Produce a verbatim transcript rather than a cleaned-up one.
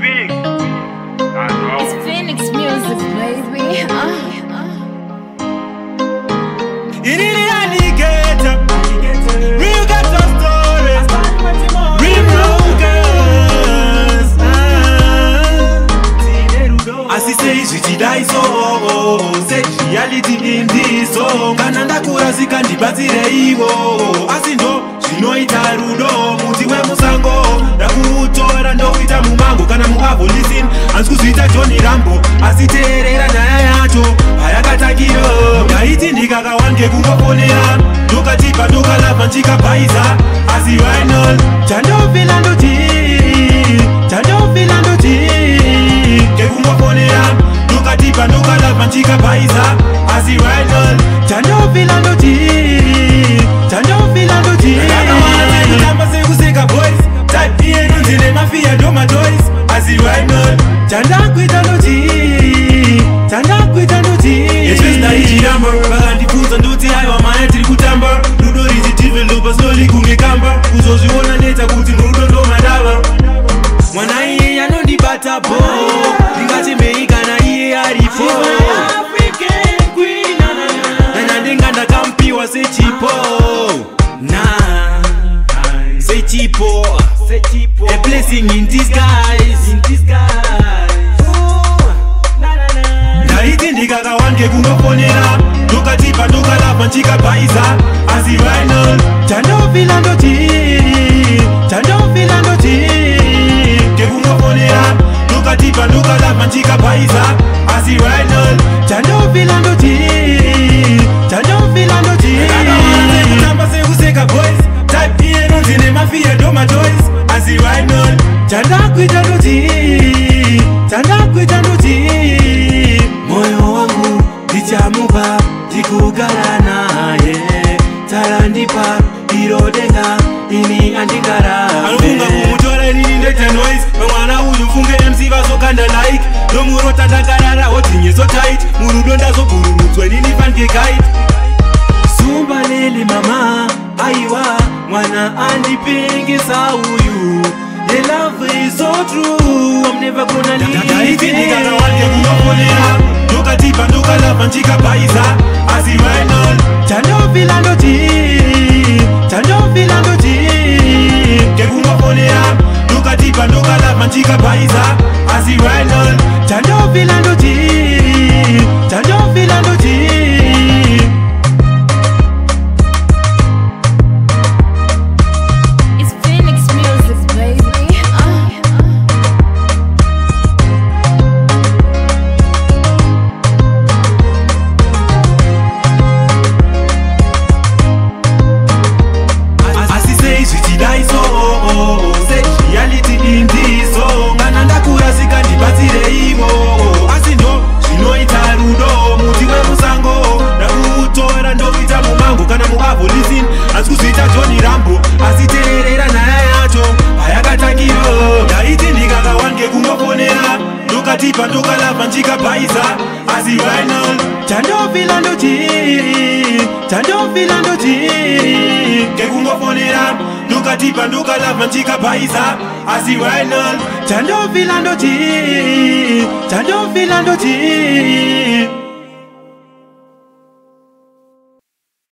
Phoenix. I know. It's Phoenix music, baby. Uh. It is alligator. Real ghetto story. Real brokers. As he says, she dies so. Say reality in this song. Kananda kurasika ndibatire iwo. Asindo, zvinoita rudo. Muti wemusango. Ndakutora ndokuita mumango. Kana muavo listen. Hansi kuzviita Johnny Rambo. Asiteerera nyaya yacho. Hayakatakiro. Ndaiti ndikakawange kungoponera. Ndokatipa ndokalava ndikabhaiza. Asi final. Chandofila ndoti. Chandofila ndoti. Kekungoponera. Ndokatipa ndokalava ndikabhaiza. Asi final. Chandofila ndoti. Chandofila ndoti. Ndakakawanze kutamba sekuseka boys. Type iye ndine mafia ndoma toys. Asi final. Chandakuita ndoti. Chandakuita ndoti. Yechwesta ichiramba. Vakandibvunza ndoti aiwa maya tiri kutamba. Rudo richidevelopa slowly kunge kamba. Kuzozviona neta kuti murudo ndomadava. Mwana iye anondibata bo. Ndingatemei kana iye aripo. Nanya ndenga ndakampiwa sechipo. Nah, sechipo. A blessing in disguise. In disguise. Ndaiti ndikakawange kungoponera. Ndokatipa ndokalava ndikabhaiza. Asi final. Chandofila ndoti. Chandofila ndoti. Kekungoponera. Ndokatipa ndokalava ndikabhaiza. Asi final. Chandofila ndoti. Chandofila ndoti. Ndakakawanze kutamba sekuseka boys. Type iye ndine mafia ndoma toys. Asi final. Chandakuita ndoti. Chandakuita ndoti. Moyo wangu ndichamupa ndikugara naye. Tarandipa irodenga ini andikara. Anofunga kumutora inini ndeta noise. Pamwana uyu mfunge M C vasokanda like. Nomurota ndakarara odzinye so tight. Murudo ndazobhururudzwa inini fanke guide. Sumba lele mama aiwa mwana andipengesa uyu. The love is so true. I'm never gonna leave. Ndaiti ndikakawange kungoponera. Ndokatipa ndokalava ndikabhaiza. Asi final. Chandofila ndoti. Chandofila ndoti. Kekungoponera. Ndokatipa ndokalava ndikabhaiza. Asi final. Chandofila ndoti. Chandofila ndoti. Hansi kuzviita Johnny Rambo. Asiteerera nyaya yacho. Hayakatakiro. Ndaiti ndikakawange kungoponera. Ndokatipa ndokalava ndikabhaiza. Asi final. Chandofila ndoti. Chandofila ndoti. Kekungoponera. Ndokatipa ndokalava ndikabhaiza. Asi final. Chandofila ndoti. Chandofila ndoti.